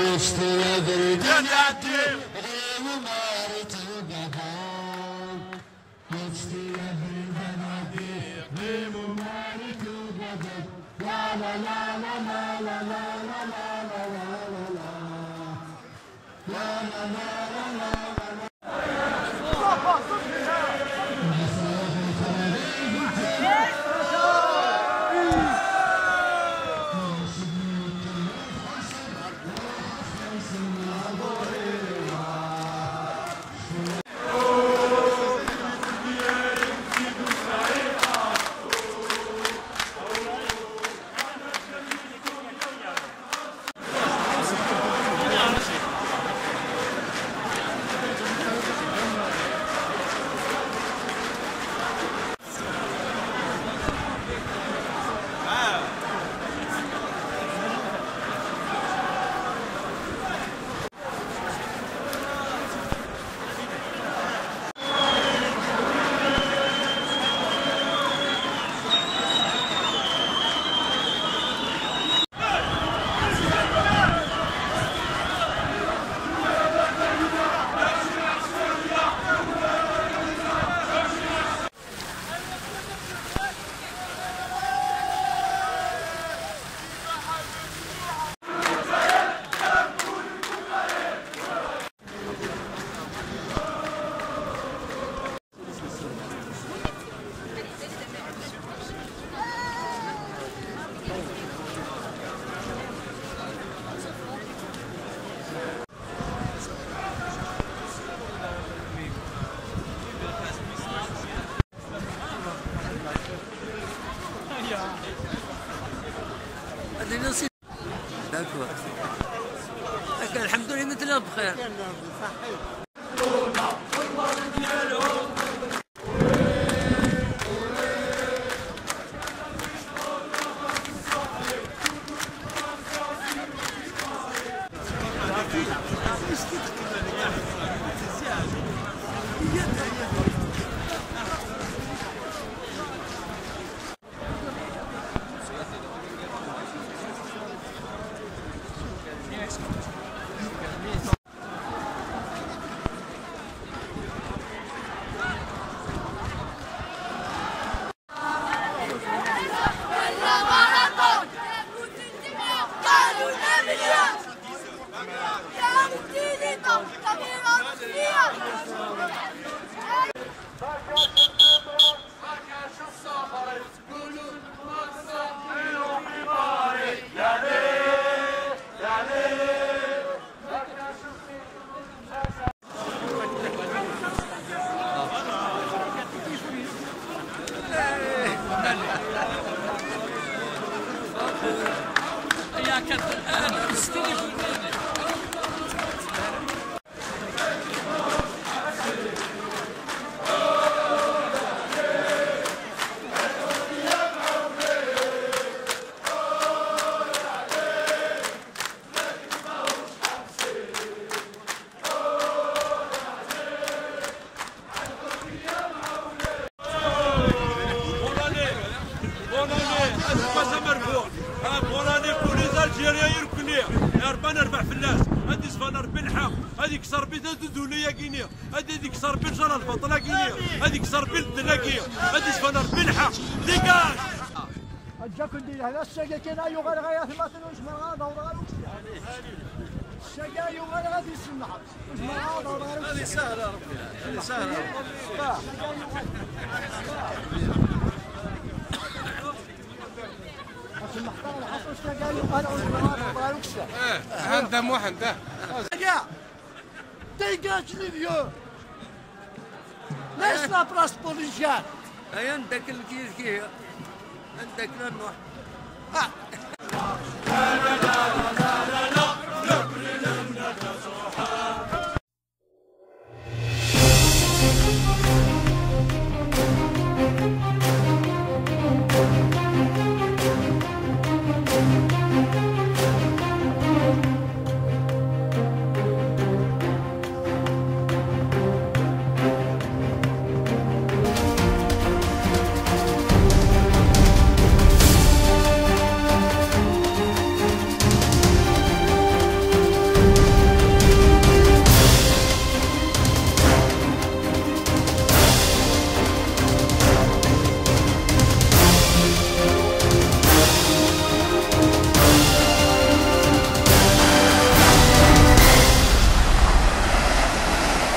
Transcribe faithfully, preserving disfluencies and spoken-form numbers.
الحمد لله مثلنا بخير. نربح فلاس هادي صفانا ربي الحق هاديك صربي دوليه كينيا هادي ديك صربي جرى البطله كينيا هاديك صربي الدلاكيه هادي صفانا ربي الحق ديكاج اجاك ندير هذا الشقا كاين ايو غير غير ما تنوش مرا دور غير الشقا ايو غير غادي يسمع واش مرا دور غير هذه سهله ربي هذه سهله عندهم واحد ده dégage les vieux laisse la place pour les jeunes هيا عندك الكيس كي عندك النوح ah